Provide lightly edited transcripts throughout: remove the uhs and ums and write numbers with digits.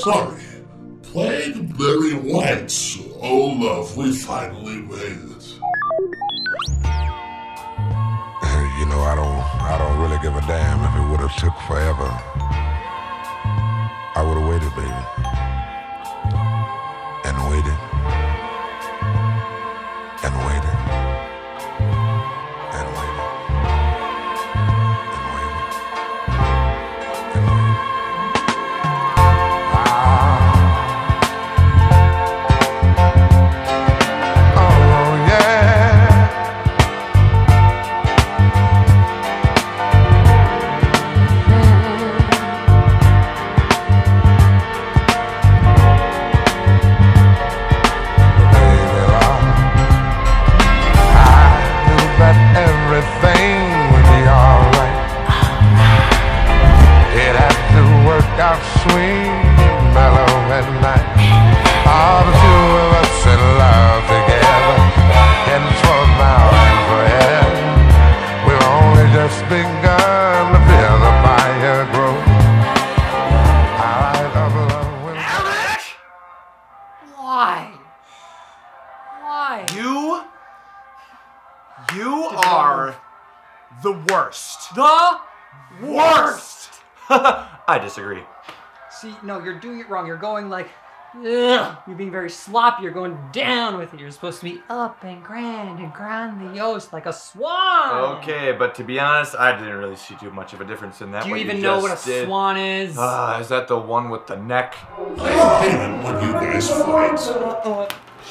sorry. Plain Berry Whites. Oh, love, we finally made it. You know, I don't really give a damn if it would have took forever. I would have waited, baby. And waited. And waited. And waited. And waited. And waited. Oh, yeah. Everything would be alright. It had to work out sweet, mellow at night. All the two of us in love together, heading toward now and forever. We've only just begun to feel the fire grow. Our love will. Eric! Why? Why? You are the worst. The worst! I disagree. See, no, you're doing it wrong. You're going like, ugh. You're being very sloppy. You're going down with it. You're supposed to be up and grandiose like a swan. Okay, but to be honest, I didn't really see too much of a difference in that. Do you even know what a swan is? Is that the one with the neck? I hate it when you guys fight.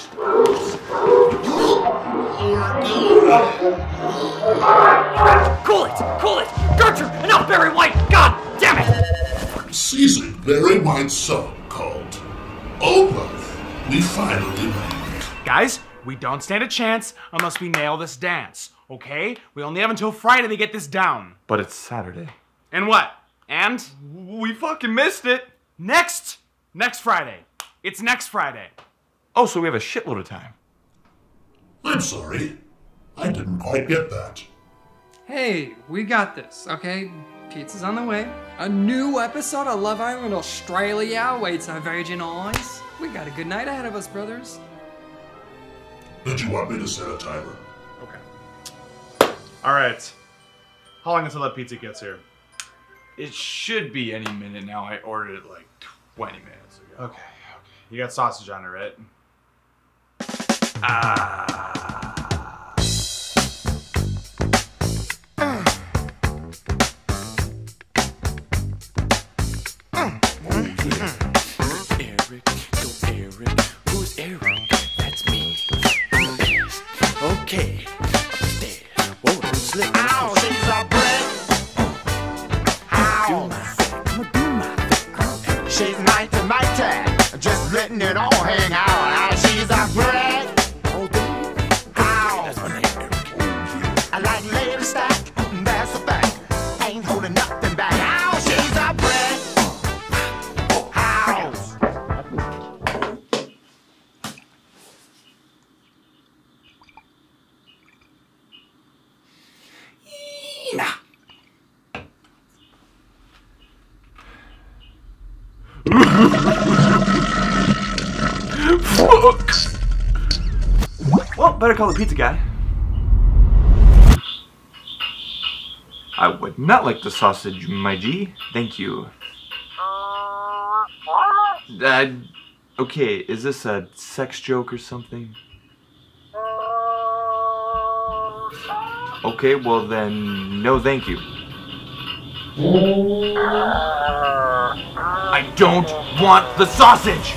Cool it! Gertrude, enough Berry White! God damn it! Seasoned Berry White song called Oh Love, we finally made it. Guys, we don't stand a chance unless we nail this dance, okay? We only have until Friday to get this down. But it's Saturday. And what? And? We fucking missed it. Next Friday. It's next Friday. Oh, so we have a shitload of time. I'm sorry. I didn't quite get that. Hey, we got this, okay? Pizza's on the way. A new episode of Love Island Australia awaits our virgin eyes. We got a good night ahead of us, brothers. Did you want me to set a timer? Okay. Alright. How long until that pizza gets here? It should be any minute now. I ordered it like 20 minutes ago. Okay. You got sausage on it, right? Eric, go Eric. Who's Eric? That's me. Okay, upstairs. Whoa, slip. Ow, she's a brick. Ow. Do my thing. She's mighty, just letting it all hang out. Ow, she's a brick. Ow. That's my name, Eric. I like lady stack, that's a fact. Ain't holding nothing back. Ow, she's a brick. Well, better call the pizza guy. I would not like the sausage, my G. Thank you. Okay, is this a sex joke or something? Okay, well then, no thank you. I don't want the sausage!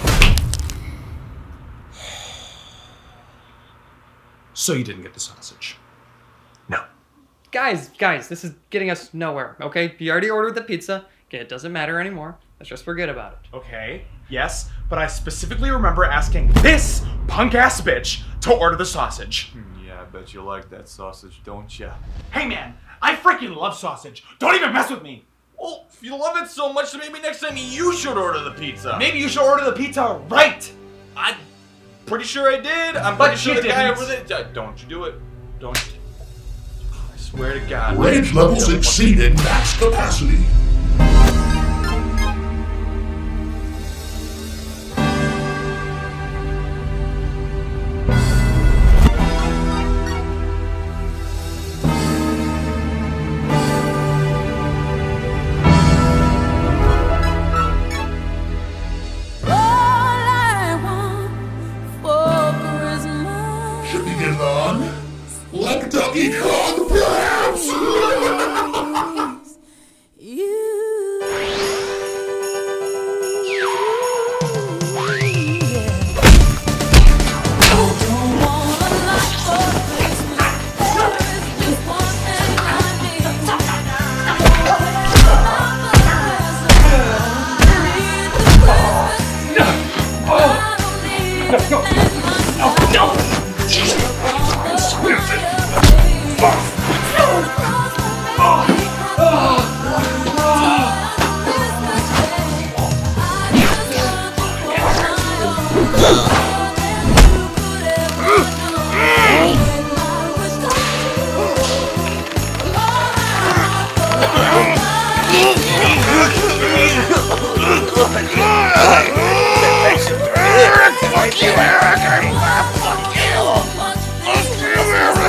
So you didn't get the sausage. No. Guys, this is getting us nowhere, okay? You already ordered the pizza. Okay, it doesn't matter anymore. Let's just forget about it. Okay, yes, but I specifically remember asking this punk-ass bitch to order the sausage. Yeah, I bet you like that sausage, don't ya? Hey man, I freaking love sausage. Don't even mess with me. Well, if you love it so much, maybe next time you should order the pizza. Maybe you should order the pizza right. I'm pretty sure I did. I'm But pretty sure you the guy didn't. over there. Don't you do it. Don't. I swear to God. Rage levels exceeded max capacity. Fuck you, Eric! Fuck you! Fuck you,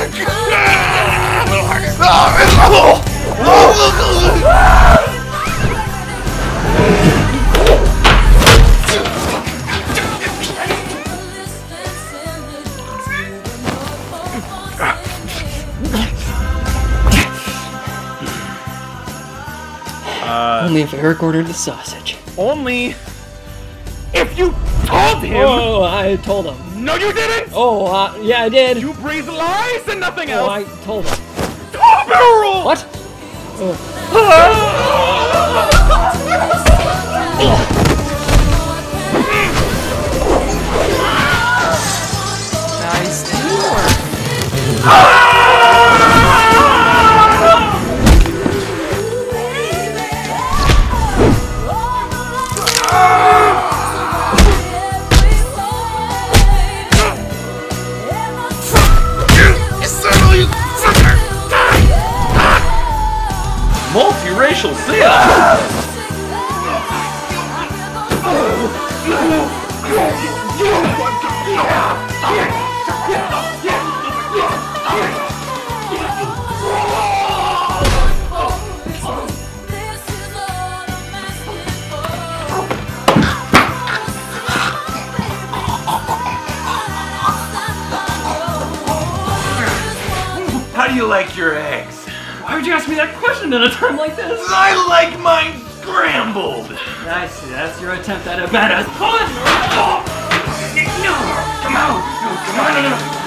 Only if Eric ordered the sausage. Only if you told him. Oh, I told him. No, you didn't. Oh, yeah, I did. You breathed lies and nothing Oh, else. I told him. Barrel. What? Nice teamwork. Multiracial sin. How do you like your eggs? Why would you ask me that question at a time like this? I like mine scrambled. I see, that's your attempt at a badass pun! No! Come out! No, come on!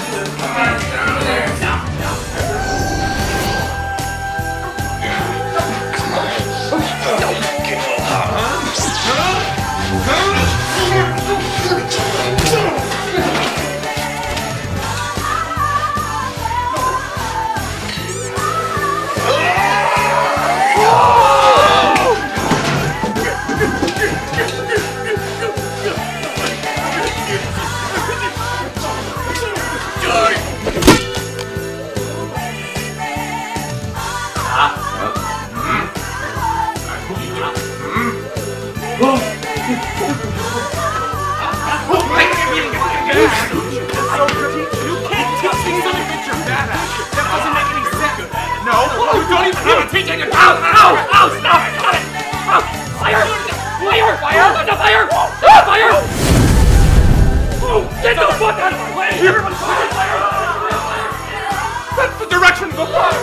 That's the direction of the fire!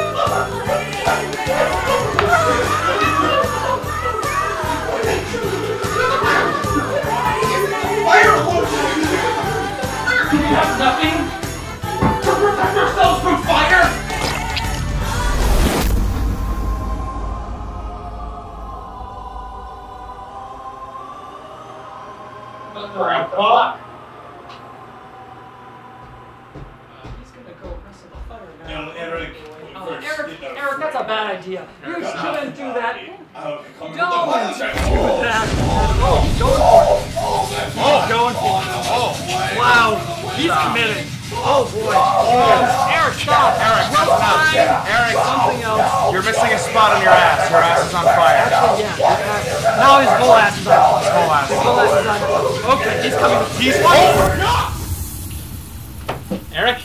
We have nothing to protect ourselves from fire! Grandpa? He's gonna go wrestle the fire now. No, Eric. Eric, that's a bad idea. You shouldn't do that. Come Don't on. do that. Oh, going for it. Oh, wow. He's committed. Oh, boy. Eric, stop. Eric, Eric, Something else. you're missing a spot on your ass. Your ass is on fire. Yeah. Now his whole ass is on. His whole ass. His whole ass is on. Okay, he's coming. He's over. Eric?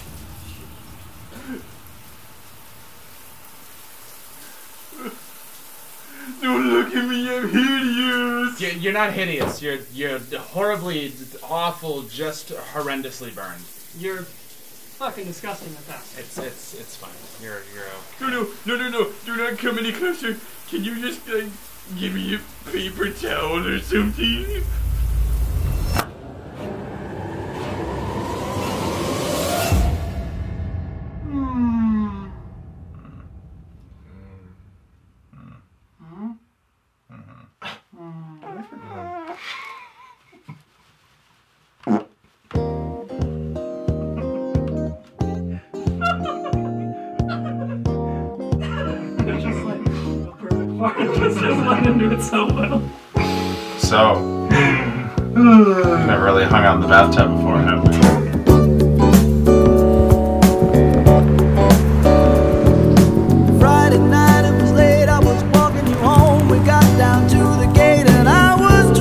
Don't look at me, I'm hideous. You're not hideous. You're horribly awful, just horrendously burned. You're fucking disgusting at that. It's fine. You're No. Do not come any closer. Can you just, give me a paper towel or something? Just let him do it so well. So, never really hung out in the bathtub before, have we? Friday night, it was late, I was walking you home. We got down to the gate and I was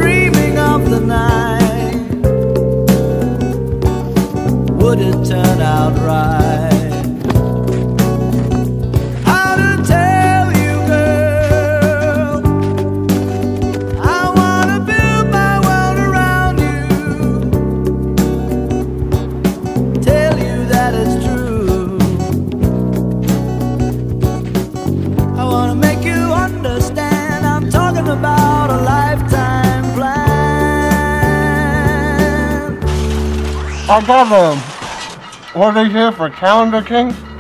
I got what are they here for? Calendar King?